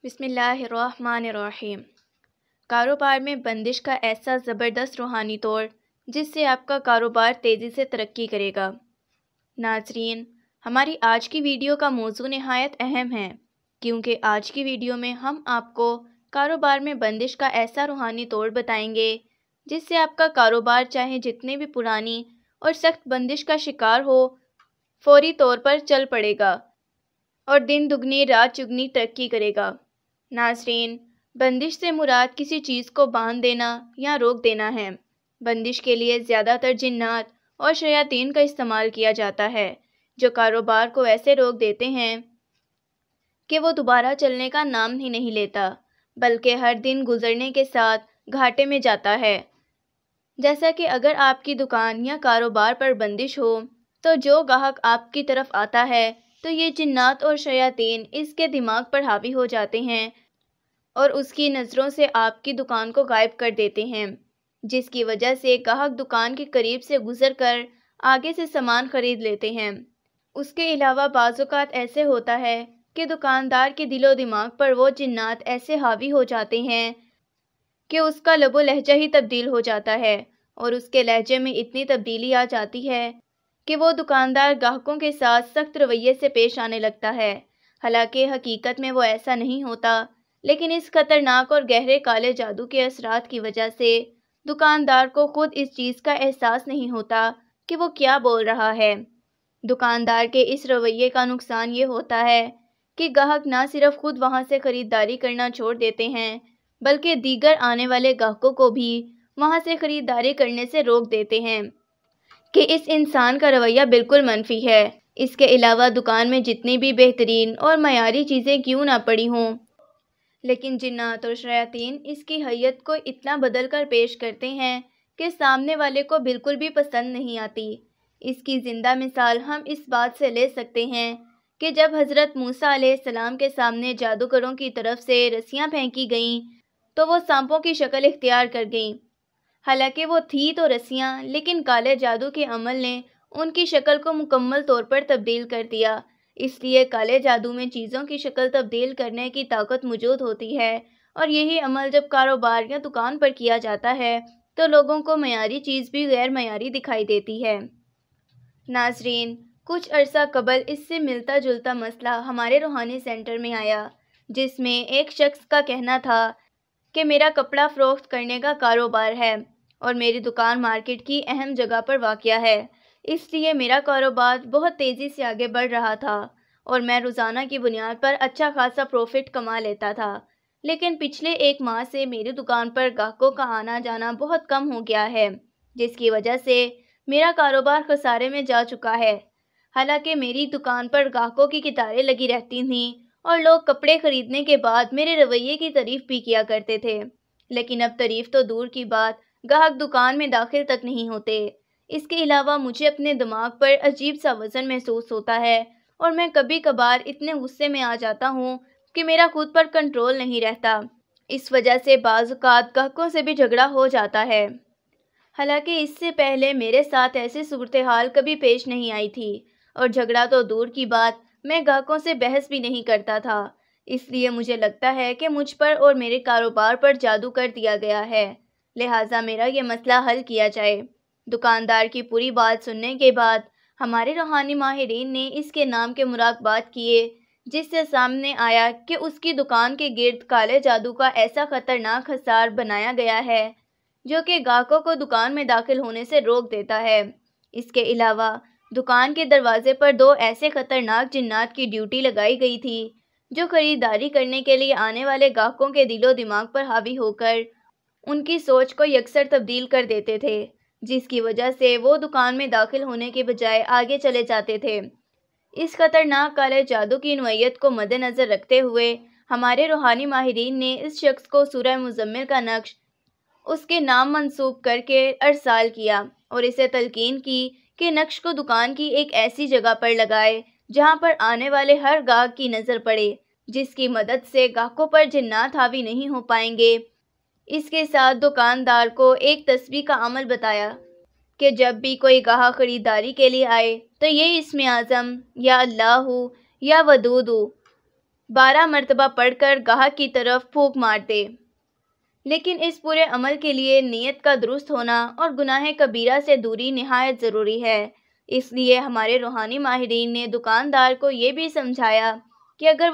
بسم اللہ الرحمن الرحیم۔ کاروبار میں بندش کا ایسا زبردست روحانی طور جس سے آپ کا کاروبار تیزی سے ترقی کرے گا۔ ناظرین، ہماری آج کی ویڈیو کا موضوع نہایت اہم ہے کیونکہ آج کی ویڈیو میں ہم آپ کو کاروبار میں بندش کا ایسا روحانی طور بتائیں گے جس سے آپ کا کاروبار چاہے جتنے بھی پرانی اور سخت بندش کا شکار ہو، فوری طور پر چل پڑے گا اور دن دگنی رات چگنی ترقی کرے گا۔ ناظرین، بندش سے مراد کسی چیز کو باندھ دینا یا روک دینا ہے۔ بندش کے لیے زیادہ تر جنات اور شیاطین کا استعمال کیا جاتا ہے جو کاروبار کو ایسے روک دیتے ہیں کہ وہ دوبارہ چلنے کا نام ہی نہیں لیتا، بلکہ ہر دن گزرنے کے ساتھ گھاٹے میں جاتا ہے۔ جیسا کہ اگر آپ کی دکان یا کاروبار پر بندش ہو تو جو گاہک آپ کی طرف آتا ہے تو یہ جنات اور شیاطین اس کے دماغ پر حاوی ہو جاتے ہیں اور اس کی نظروں سے آپ کی دکان کو غائب کر دیتے ہیں، جس کی وجہ سے گاہک دکان کے قریب سے گزر کر آگے سے سامان خرید لیتے ہیں۔ اس کے علاوہ بعض اوقات ایسے ہوتا ہے کہ دکاندار کے دل و دماغ پر وہ جنات ایسے حاوی ہو جاتے ہیں کہ اس کا لب و لہجہ ہی تبدیل ہو جاتا ہے اور اس کے لہجے میں اتنی تبدیلی آ جاتی ہے کہ وہ دکاندار گاہکوں کے ساتھ سخت رویے سے پیش آنے لگتا ہے۔ حالانکہ حقیقت میں وہ ایسا نہیں ہوتا، لیکن اس خطرناک اور گہرے کالے جادو کے اثرات کی وجہ سے دکاندار کو خود اس چیز کا احساس نہیں ہوتا کہ وہ کیا بول رہا ہے۔ دکاندار کے اس رویے کا نقصان یہ ہوتا ہے کہ گاہک نہ صرف خود وہاں سے خریداری کرنا چھوڑ دیتے ہیں بلکہ دیگر آنے والے گاہکوں کو بھی وہاں سے خریداری کرنے سے روک دیتے ہیں کہ اس انسان کا رویہ بالکل منفی ہے۔ اس کے علاوہ دکان میں جتنی بھی بہترین اور معیاری چیزیں کیوں نہ پڑی ہوں، لیکن جنات اور شیاطین اس کی حیت کو اتنا بدل کر پیش کرتے ہیں کہ سامنے والے کو بالکل بھی پسند نہیں آتی۔ اس کی زندہ مثال ہم اس بات سے لے سکتے ہیں کہ جب حضرت موسیٰ علیہ السلام کے سامنے جادوگروں کی طرف سے رسیاں پھینکی گئیں تو وہ سانپوں کی شکل اختیار کر گئیں۔ حالانکہ وہ تھی تو رسیاں، لیکن کالے جادو کے عمل نے ان کی شکل کو مکمل طور پر تبدیل کر دیا۔ اس لیے کالے جادو میں چیزوں کی شکل تبدیل کرنے کی طاقت موجود ہوتی ہے اور یہی عمل جب کاروبار یا دکان پر کیا جاتا ہے تو لوگوں کو معیاری چیز بھی غیر معیاری دکھائی دیتی ہے۔ ناظرین، کچھ عرصہ قبل اس سے ملتا جلتا مسئلہ ہمارے روحانی سینٹر میں آیا جس میں ایک شخص کا کہنا تھا کہ میرا کپڑا فروخت کرنے کا کاروبار ہے اور میری دکان مارکیٹ کی اہم جگہ پر واقع ہے، اس لیے میرا کاروبار بہت تیزی سے آگے بڑھ رہا تھا اور میں روزانہ کی بنیاد پر اچھا خاصا پروفٹ کما لیتا تھا۔ لیکن پچھلے ایک ماہ سے میری دکان پر گاہکوں کا آنا جانا بہت کم ہو گیا ہے، جس کی وجہ سے میرا کاروبار خسارے میں جا چکا ہے۔ حالانکہ میری دکان پر گاہکوں کی قطاریں لگی رہتی تھیں اور لوگ کپڑے خریدنے کے بعد میرے رویے کی تعریف بھی کیا کرتے تھے، لیکن اب تعریف تو دور کی بات، گاہک دکان میں داخل تک نہیں ہوتے۔ اس کے علاوہ مجھے اپنے دماغ پر عجیب سا وزن محسوس ہوتا ہے اور میں کبھی کبھار اتنے غصے میں آ جاتا ہوں کہ میرا خود پر کنٹرول نہیں رہتا۔ اس وجہ سے بعض اوقات گاہکوں سے بھی جھگڑا ہو جاتا ہے۔ حالانکہ اس سے پہلے میرے ساتھ ایسی صورتحال کبھی پیش نہیں آئی تھی اور جھگڑا تو دور کی بات، میں گاہکوں سے بحث بھی نہیں کرتا تھا۔ اس لیے مجھے لگتا ہے کہ مجھ پر اور میرے کاروبار پر جادو کر دیا گیا ہے، لہٰذا میرا یہ مسئلہ حل کیا جائے۔ دکاندار کی پوری بات سننے کے بعد ہمارے روحانی ماہرین نے اس کے نام کے مراقبات کیے، جس سے سامنے آیا کہ اس کی دکان کے گرد کالے جادو کا ایسا خطرناک حصار بنایا گیا ہے جو کہ گاہکوں کو دکان میں داخل ہونے سے روک دیتا ہے۔ اس کے علاوہ دکان کے دروازے پر 2 ایسے خطرناک جنات کی ڈیوٹی لگائی گئی تھی جو خریداری کرنے کے لیے آنے والے گاہکوں کے دل و دماغ پر حاوی ہو کر ان کی سوچ کو یکسر تبدیل کر دیتے تھے، جس کی وجہ سے وہ دکان میں داخل ہونے کے بجائے آگے چلے جاتے تھے۔ اس خطرناک کالے جادو کی نوعیت کو مد نظر رکھتے ہوئے ہمارے روحانی ماہرین نے اس شخص کو سورہ مزمل کا نقش اس کے نام منسوب کر کے ارسال کیا اور اسے تلقین کی کہ نقش کو دکان کی ایک ایسی جگہ پر لگائے جہاں پر آنے والے ہر گاہک کی نظر پڑے، جس کی مدد سے گاہکوں پر جنات حاوی نہیں ہو پائیں گے۔ اس کے ساتھ دکاندار کو ایک تسبیح کا عمل بتایا کہ جب بھی کوئی گاہک خریداری کے لیے آئے تو یہ اسم اعظم یا اللہ یا ودود 12 مرتبہ پڑھ کر گاہک کی طرف پھونک مار دے۔ لیکن اس پورے عمل کے لیے نیت کا درست ہونا اور گناہ کبیرہ سے دوری نہایت ضروری ہے۔ اس لیے ہمارے روحانی ماہرین نے دکاندار کو یہ بھی سمجھایا کہ اگر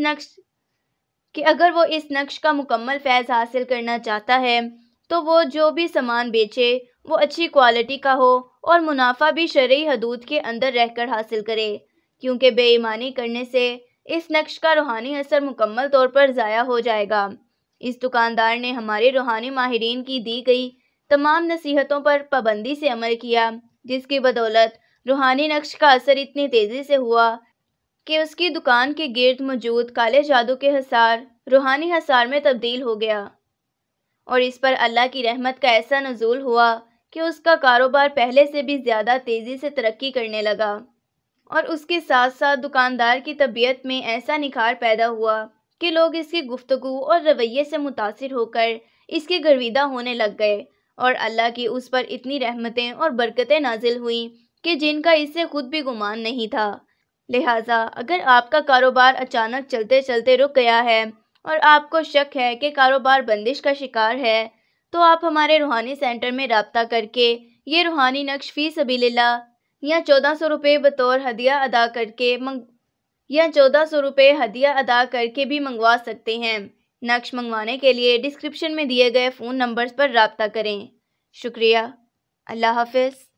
وہ اس نقش کا مکمل فیض حاصل کرنا چاہتا ہے تو وہ جو بھی سامان بیچے وہ اچھی کوالٹی کا ہو اور منافع بھی شرعی حدود کے اندر رہ کر حاصل کرے، کیونکہ بے ایمانی کرنے سے اس نقش کا روحانی اثر مکمل طور پر ضائع ہو جائے گا۔ اس دکاندار نے ہمارے روحانی ماہرین کی دی گئی تمام نصیحتوں پر پابندی سے عمل کیا، جس کی بدولت روحانی نقش کا اثر اتنی تیزی سے ہوا کہ اس کی دکان کے گرد موجود کالے جادو کے حصار روحانی حصار میں تبدیل ہو گیا، اور اس پر اللہ کی رحمت کا ایسا نزول ہوا کہ اس کا کاروبار پہلے سے بھی زیادہ تیزی سے ترقی کرنے لگا، اور اس کے ساتھ ساتھ دکاندار کی طبیعت میں ایسا نکھار پیدا ہوا کہ لوگ اس کی گفتگو اور رویے سے متاثر ہو کر اس کے گرویدہ ہونے لگ گئے، اور اللہ کی اس پر اتنی رحمتیں اور برکتیں نازل ہوئیں کہ جن کا اس سے خود بھی گمان نہیں تھا۔ لہٰذا اگر آپ کا کاروبار اچانک چلتے چلتے رک گیا ہے اور آپ کو شک ہے کہ کاروبار بندش کا شکار ہے، تو آپ ہمارے روحانی سینٹر میں رابطہ کر کے یہ روحانی نقش فی سبیل اللہ یا 1400 روپے بطور ہدیہ ادا کر کے بھی منگوا سکتے ہیں۔ نقش منگوانے کے لیے ڈسکرپشن میں دیے گئے فون نمبرز پر رابطہ کریں۔ شکریہ۔ اللہ حافظ۔